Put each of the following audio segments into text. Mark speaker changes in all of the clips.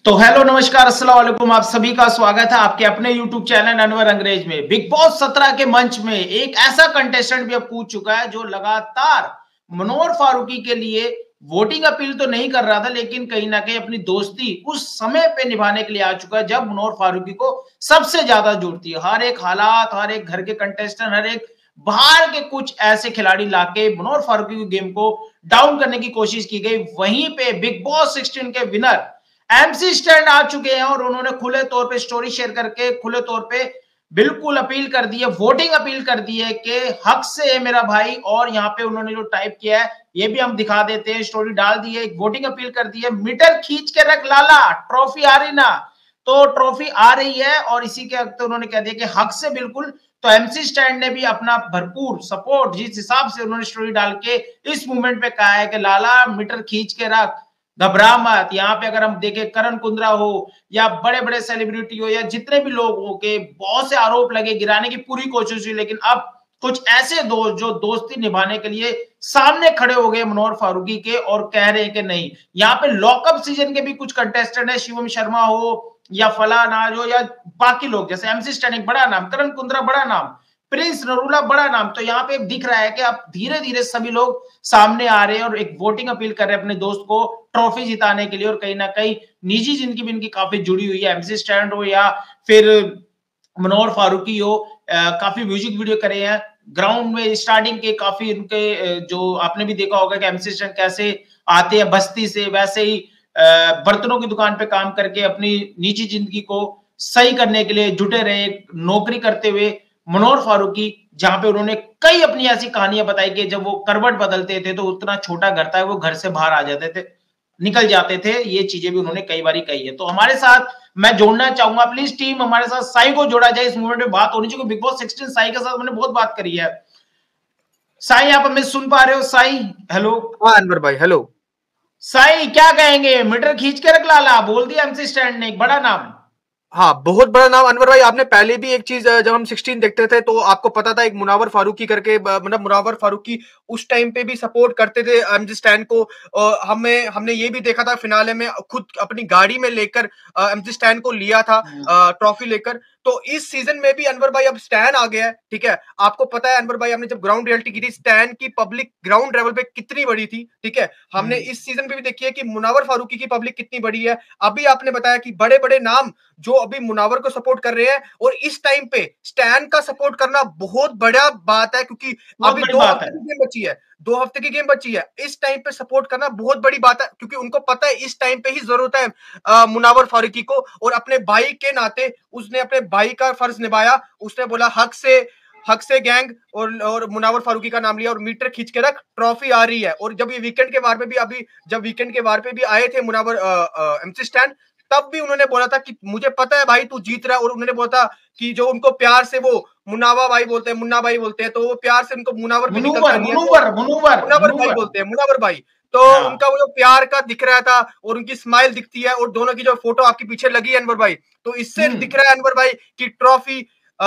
Speaker 1: तो हेलो नमस्कार अस्सलाम वालेकुम, आप सभी का स्वागत है आपके अपने YouTube चैनल अनवर अंग्रेज में। बिग बॉस 17 के मंच में एक ऐसा कंटेस्टेंट भी अब कूद चुका है जो लगातार मनोहर फारूकी के लिए वोटिंग अपील तो नहीं कर रहा था, लेकिन कहीं ना कहीं अपनी दोस्ती उस समय पे निभाने के लिए आ चुका है जब मनोहर फारूकी को सबसे ज्यादा जुड़ती है। हर एक हालात, हर एक घर के कंटेस्टेंट, हर एक बाहर के कुछ ऐसे खिलाड़ी लाके मनोहर फारूकी की गेम को डाउन करने की कोशिश की गई। वहीं पे बिग बॉस 16 के विनर एमसी स्टैंड आ चुके हैं और उन्होंने खुले तौर पे स्टोरी शेयर करके खुले तौर पे बिल्कुल अपील कर दी है, वोटिंग अपील कर दी है कि हक से है मेरा भाई। और यहाँ पे उन्होंने जो टाइप किया है ये भी हम दिखा देते हैं, स्टोरी डाल दी है, एक वोटिंग अपील कर दी है। मीटर खींच के रख लाला, ट्रॉफी आ रही ना, तो ट्रॉफी आ रही है। और इसी के तो उन्होंने कह दिया कि हक से बिल्कुल। तो एमसी स्टैंड ने भी अपना भरपूर सपोर्ट, जिस हिसाब से उन्होंने स्टोरी डाल के इस मूवमेंट पे कहा है कि लाला मीटर खींच के रख, घबरा मत। यहाँ पे अगर हम देखें करण कुंद्रा हो या बड़े बड़े सेलिब्रिटी हो या जितने भी लोग हो के बहुत से आरोप लगे, गिराने की पूरी कोशिश हुई, लेकिन अब कुछ ऐसे दोस्त जो दोस्ती निभाने के लिए सामने खड़े हो गए मनोहर फारूकी के और कह रहे हैं कि नहीं। यहाँ पे लॉकअप सीजन के भी कुछ कंटेस्टेंट है, शिवम शर्मा हो या फलानाज हो या बाकी लोग, जैसे एमसी स्टैन एक बड़ा नाम, करण कुंद्रा बड़ा नाम, प्रिंस नरूला बड़ा नाम। तो यहाँ पे दिख रहा है कि अब धीरे धीरे सभी लोग सामने आ रहे हैं और एक वोटिंग अपील कर रहे हैं अपने दोस्त को ट्रॉफी जिताने के लिए। और कहीं ना कहीं निजी जिंदगी भी इनकी काफी जुड़ी हुई है, एमसी स्टैंड हो या फिर मनोहर फारूकी हो। काफी म्यूजिक वीडियो करे हैं ग्राउंड में स्टार्टिंग के, काफी उनके जो आपने भी देखा होगा कि एमसी स्टैंड कैसे आते हैं बस्ती से, वैसे ही बर्तनों की दुकान पे काम करके अपनी निजी जिंदगी को सही करने के लिए जुटे रहे, नौकरी करते हुए मनोहर फारूकी, जहां पे उन्होंने कई अपनी ऐसी कहानियां बताई कि जब वो करवट बदलते थे तो उतना छोटा घर था वो घर से बाहर आ जाते थे, निकल जाते थे। ये चीजें भी उन्होंने कई बार कही है। तो हमारे साथ मैं जोड़ना चाहूंगा, प्लीज टीम हमारे साथ साई को जोड़ा जाए, इस मूवमेंट में बात होनी चाहिए। बिग बॉस 16 साई के साथ मैंने बहुत बात करी है। साई आप हमें सुन पा रहे हो? साई हेलो।
Speaker 2: हाँ अनवर भाई हेलो।
Speaker 1: साई क्या कहेंगे? मीटर खींच के रख लाला, बोल दिया एमसी स्टैंड ने, एक बड़ा नाम।
Speaker 2: हाँ बहुत बड़ा नाम अनवर भाई। आपने पहले भी एक चीज, जब हम 16 देखते थे तो आपको पता था एक मुनावर फारूकी करके, मतलब मुनावर फारूकी उस टाइम पे भी सपोर्ट करते थे एमजी स्टैन को। हमने ये भी देखा था फिनाले में खुद अपनी गाड़ी में लेकर एमजी स्टैन को लिया था ट्रॉफी लेकर। तो इस सीजन में भी अनवर भाई अब स्टैन आ गया है, ठीक है। आपको पता है अनवर भाई, हमने जब ग्राउंड रियलिटी की थी स्टैन की पब्लिक ग्राउंड लेवल पे कितनी बड़ी थी, ठीक है। हमने इस सीजन पे भी देखी है कि मुनावर फारूकी की पब्लिक कितनी बड़ी है। अभी आपने बताया कि बड़े बड़े नाम जो अभी मुनावर को सपोर्ट कर रहे हैं, और इस टाइम पे स्टैन का सपोर्ट करना बहुत बड़ा बात है, क्योंकि अभी 2 हफ्ते की गेम बची है, 2 हफ्ते की गेम बची है। इस टाइम पे सपोर्ट करना बहुत बड़ी बात है, क्योंकि उनको पता है इस टाइम पे ही जरूरत है मुनावर फारूकी को। और अपने भाई के नाते उसने अपने भाई का फर्ज निभाया। उसने बोला हक से गैंग, और मुनावर फारूकी का नाम लिया और मीटर खींच के रख, ट्रॉफी आ रही है। और जब ये वीकेंड के वार पे भी, अभी जब वीकेंड के वार पे भी आए थे मुनावर एमसी स्टैन, तब भी उन्होंने बोला था कि मुझे पता है भाई तू जीत रहा है। और उन्होंने बोला था कि जो उनको प्यार से वो मुनावा भाई बोलते हैं, मुन्ना भाई बोलते हैं, तो वो प्यार से उनको मुनावर भी निकलता नहीं है, मुनावर भाई बोलते हैं, मुनावर भाई। तो उनका वो जो प्यार का दिख रहा था और उनकी स्माइल दिखती है, और दोनों की जो फोटो आपके पीछे लगी है अनवर भाई, तो इससे दिख रहा है अनवर भाई की ट्रॉफी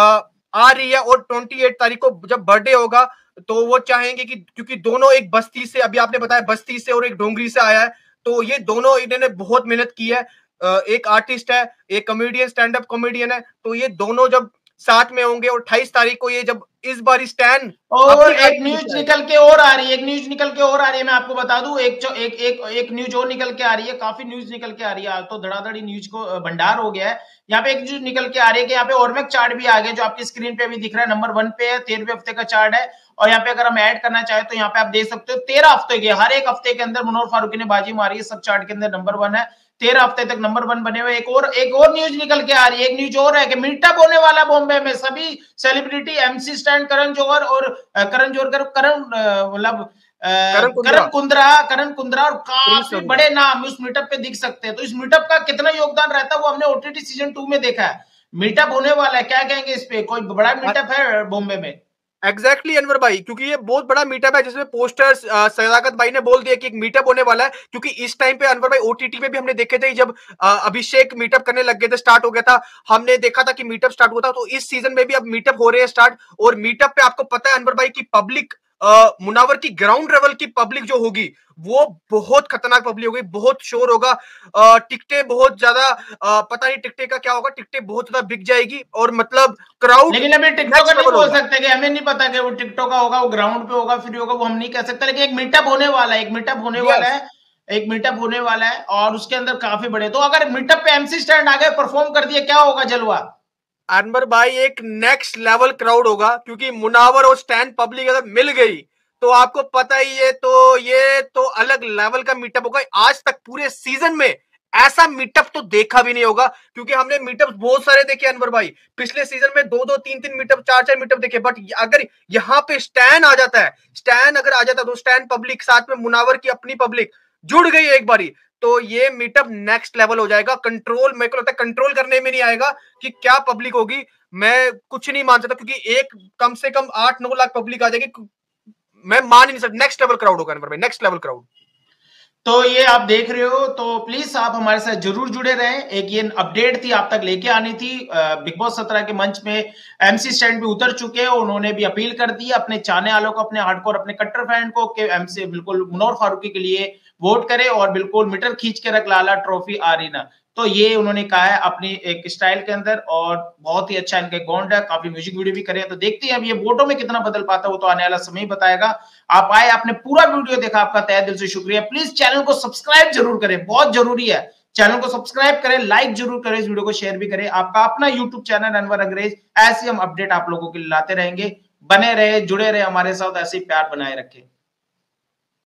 Speaker 2: आ रही है। और 28 तारीख को जब बर्थडे होगा तो वो चाहेंगे कि, क्योंकि दोनों एक बस्ती से, अभी आपने बताया बस्ती से और एक डोंगरी से आया है, तो ये दोनों इन्होंने बहुत मेहनत की है। एक आर्टिस्ट है, एक कॉमेडियन, स्टैंड अप कॉमेडियन है, तो ये दोनों जब साथ में होंगे, और 28 तारीख को ये जब इस बार स्टैंड।
Speaker 1: और एक न्यूज निकल के और आ रही है, एक न्यूज निकल के और आ रही है, मैं आपको बता दूं, एक न्यूज और निकल के आ रही है, काफी न्यूज निकल के आ रही है। आज तो धड़ाधड़ी न्यूज को भंडार हो गया है। यहाँ पे एक न्यूज निकल के आ रही है कि यहाँ पे ऑर्मेक चार्ट भी आ गया, जो आपकी स्क्रीन पे भी दिख रहा है, नंबर 1 पे है, 13वें हफ्ते का चार्ट है। और यहाँ पे अगर हम ऐड करना चाहे तो यहाँ पे आप देख सकते हो 13 हफ्ते के, हर एक हफ्ते के अंदर मनोहर फारूकी ने बाजी मारी है, सब चार्ट के अंदर नंबर 1 है, 13 हफ्ते तक नंबर 1 बने हुए। एक और न्यूज निकल के आ रही है, एक न्यूज और है कि मीटअप होने वाला बॉम्बे में, सभी सेलिब्रिटी, एमसी स्टैंड, करण जौहर और मतलब करण कुंद्रा और काफी बड़े नाम उस मीटअप पे दिख सकते हैं। तो इस मीटअप का कितना योगदान रहता है वो हमने ओटीटी सीजन 2 में देखा है। मीटअप होने वाला है, क्या कहेंगे इस पे? कोई बड़ा मीटअप है बॉम्बे में?
Speaker 2: एग्जैक्टली अनवर भाई, क्योंकि ये बहुत बड़ा मीटअप है, जिसमें पोस्टर्स सदाकत भाई ने बोल दिया कि एक मीटअप होने वाला है। क्योंकि इस टाइम पे अनवर भाई ओटीटी पे भी हमने देखे थे, जब अभिषेक मीटअप करने लग गए थे, स्टार्ट हो गया था, हमने देखा था कि मीटअप स्टार्ट हुआ था। तो इस सीजन में भी अब मीटअप हो रहे हैं स्टार्ट। और मीटअप पे आपको पता है अनवर भाई की पब्लिक मुनावर की ग्राउंड लेवल की पब्लिक जो होगी वो बहुत खतरनाक पब्लिक होगी, बहुत शोर होगा, टिकटें बहुत ज्यादा, पता नहीं टिकटें का क्या होगा, टिकटें बहुत ज्यादा बिक जाएगी और मतलब क्राउड
Speaker 1: लेकिन अभी टिकटॉक का
Speaker 2: नेक्स्ट
Speaker 1: नहीं
Speaker 2: लेवल
Speaker 1: बोल
Speaker 2: होगा।
Speaker 1: सकते कि हमें नहीं पता कि वो टिकटॉक का होगा, वो ग्राउंड पे होगा, फ्री होगा, वो हम नहीं कह सकते। लेकिन एक मीटअप होने वाला है, एक मीटअप होने वाला
Speaker 2: यस
Speaker 1: है, एक मीटअप होने वाला है और उसके अंदर काफी बड़े। तो अगर मीटअप पे एमसी स्टैंड आगे परफॉर्म कर दिए, क्या होगा जलवा?
Speaker 2: अनवर भाई एक नेक्स्ट लेवल क्राउड होगा, क्योंकि मुनावर और स्टैंड पब्लिक अगर मिल गई तो आपको पता ही है, तो ये तो अलग लेवल का मीटअप होगा। आज तक पूरे सीजन में ऐसा मीटअप तो देखा भी नहीं होगा, क्योंकि हमने मीटअप बहुत सारे देखे अनवर भाई, पिछले सीजन में 2-2 3-3 मीटअप, 4-4 मीटअप देखे, बट अगर यहाँ पे स्टैंड आ जाता है, स्टैंड अगर आ जाता है तो स्टैंड पब्लिक साथ में मुनावर की अपनी पब्लिक जुड़ गई एक बारी, तो ये मीटअप नेक्स्ट लेवल हो जाएगा। कंट्रोल, मेरे को लगता है कंट्रोल करने में नहीं आएगा कि क्या पब्लिक होगी, मैं कुछ नहीं मान सकता, क्योंकि एक कम से कम 8-9 लाख पब्लिक आ जाएगी, मैं मान ही नहीं सकता। नेक्स्ट लेवल क्राउड होगा अनवर भाई, नेक्स्ट लेवल क्राउड।
Speaker 1: तो ये आप देख रहे हो, तो प्लीज आप हमारे साथ जरूर जुड़े रहें। एक ये अपडेट थी, आप तक लेके आनी थी। बिग बॉस 17 के मंच में एमसी स्टैंड भी उतर चुके हैं, उन्होंने भी अपील कर दी अपने चाहने वालों को, अपने हार्डकोर, अपने कट्टर फैन को कि एमसी बिल्कुल मुनौर फारूकी के लिए वोट करे और बिल्कुल मीटर खींच के रख लाला ट्रॉफी आरीना। तो ये उन्होंने कहा है अपनी एक स्टाइल के अंदर और बहुत ही अच्छा इनका गॉन्ड है, काफी म्यूजिक वीडियो भी करे। तो देखते हैं अब ये वोटों में कितना बदल पाता है, वो तो आने वाला समय बताएगा। आप आए, आपने पूरा वीडियो देखा, आपका तहे दिल से शुक्रिया। प्लीज चैनल को सब्सक्राइब जरूर करें, बहुत जरूरी है। चैनल को सब्सक्राइब करें, लाइक जरूर करें, इस वीडियो को शेयर भी करें। आपका अपना यूट्यूब चैनल अनवर अंग्रेज, ऐसे हम अपडेट आप लोगों के लिए लाते रहेंगे। बने रहे, जुड़े रहे हमारे साथ, ऐसे ही प्यार बनाए रखें।